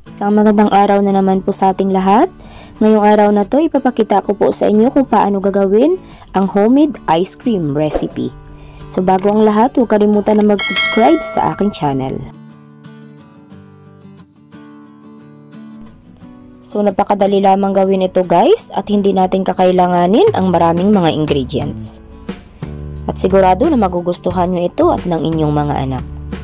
Isang magandang araw na naman po sa ating lahat. Ngayong araw na to, ipapakita ko po sa inyo kung paano gagawin ang homemade ice cream recipe. So bago ang lahat, huwag kalimutan na mag-subscribe sa aking channel. So napakadali lamang gawin ito guys at hindi natin kakailanganin ang maraming mga ingredients. At sigurado na magugustuhan nyo ito at ng inyong mga anak.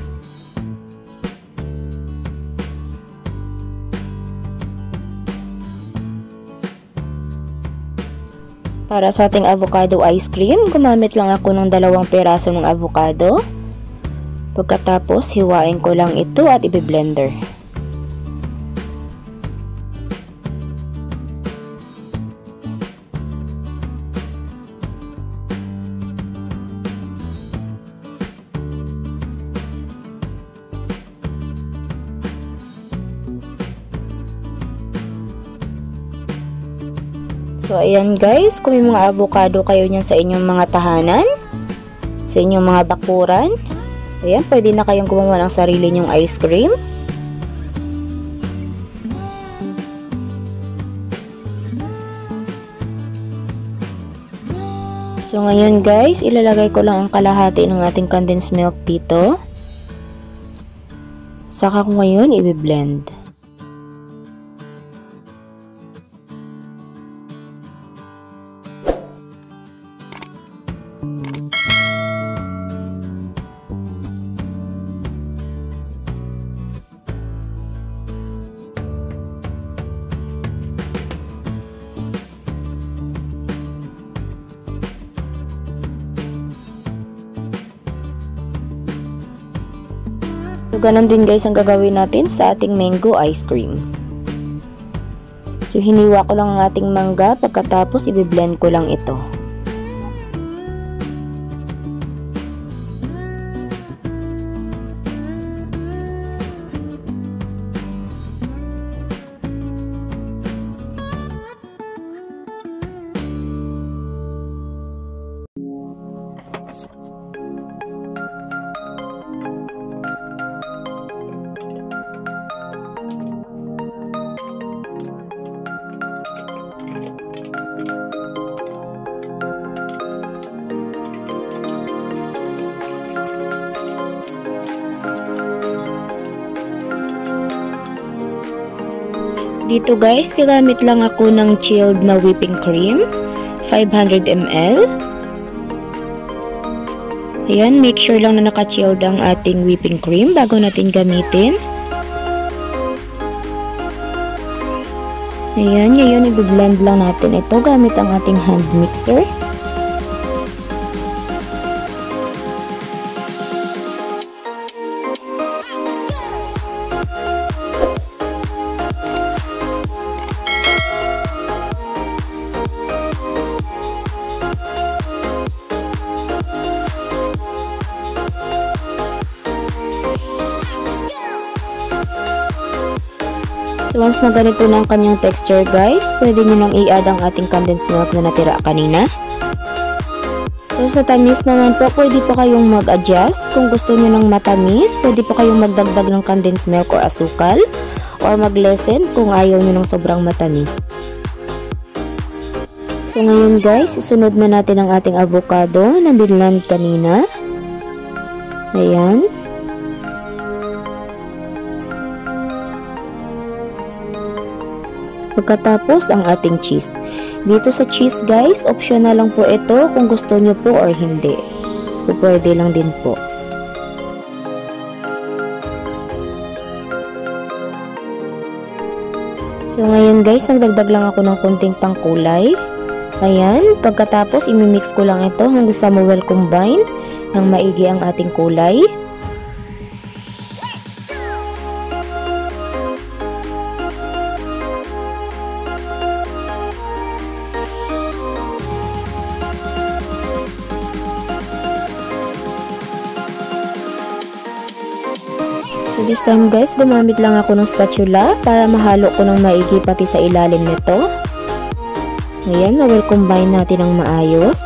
Para sa ating avocado ice cream, gumamit lang ako ng 2 peraso ng avocado. Pagkatapos, hiwain ko lang ito at i-blender. So ayan guys, kung may mga avocado kayo niyan sa inyong mga tahanan, sa inyong mga bakuran, ayan, pwede na kayong gumawa ng sarili nyong ice cream. So ngayon guys, ilalagay ko lang ang kalahati ng ating condensed milk dito. Saka ko ngayon i-blend. So, ganun din guys ang gagawin natin sa ating mango ice cream. So, hiniwa ko lang ang ating mangga, pagkatapos i-blend ko lang ito. Dito guys, gagamit lang ako ng chilled na whipping cream, 500 ml. Ayan, make sure lang na naka-chilled ang ating whipping cream bago natin gamitin. Ayan, ngayon i-blend lang natin ito gamit ang ating hand mixer. So once na ganito na ang kanyang texture guys, pwede nyo nang i-add ang ating condensed milk na natira kanina. So sa tamis naman po, pwede po kayong mag-adjust. Kung gusto nyo ng matamis, pwede po kayong magdagdag ng condensed milk or asukal. Or mag-lessen kung ayaw nyo ng sobrang matamis. So ngayon guys, isunod na natin ang ating avocado na binlend kanina. Ayan. Pagkatapos ang ating cheese. Dito sa cheese guys, optional lang po ito kung gusto nyo po or hindi. Pwede lang din po. So ngayon guys, nagdagdag lang ako ng konting pangkulay. Ayan, pagkatapos imimix ko lang ito hanggang sa well combine ng maigi ang ating kulay. So this time guys, gumamit lang ako ng spatula para mahalo ko ng maigi pati sa ilalim nito. Ayan, na-well combine natin ng maayos.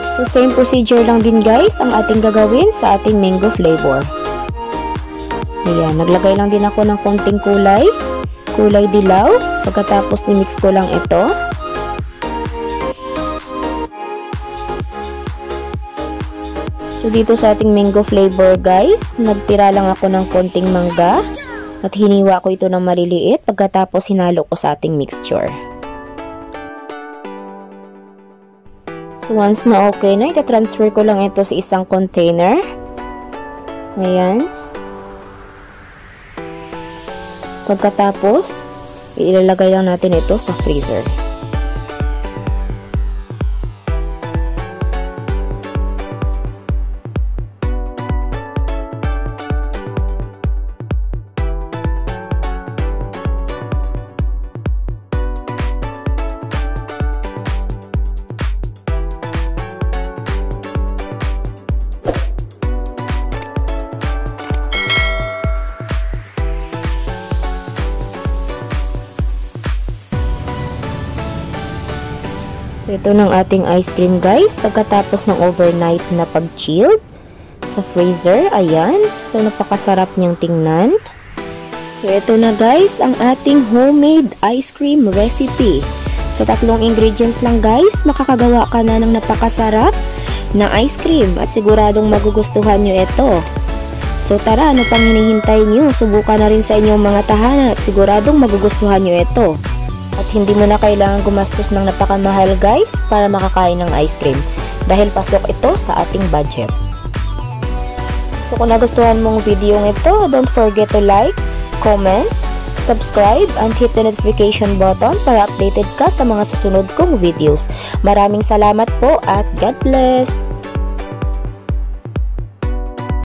So same procedure lang din guys ang ating gagawin sa ating mango flavor. Ayan, naglagay lang din ako ng konting kulay dilaw. Pagkatapos ni-mix ko lang ito. So dito sa ating mango flavor guys, nagtira lang ako ng konting mangga at hiniwa ko ito ng maliliit pagkatapos hinalo ko sa ating mixture. So once na okay na, itatransfer ko lang ito sa isang container. Ayan. Pagkatapos, ilalagay lang natin ito sa freezer. So ito ng ating ice cream guys, pagkatapos ng overnight na pag-chilled sa freezer, ayan. So napakasarap niyang tingnan. So ito na guys, ang ating homemade ice cream recipe. Sa 3 ingredients lang guys, makakagawa ka na ng napakasarap na ice cream at siguradong magugustuhan nyo ito. So tara, ano pang hinihintay nyo? Subukan na rin sa inyong mga tahanan at siguradong magugustuhan nyo ito. At hindi mo na kailangan gumastos ng napakamahal guys para makakain ng ice cream dahil pasok ito sa ating budget. So kung nagustuhan mong video ito, don't forget to like, comment, subscribe, and hit the notification button para updated ka sa mga susunod kong videos. Maraming salamat po at God bless!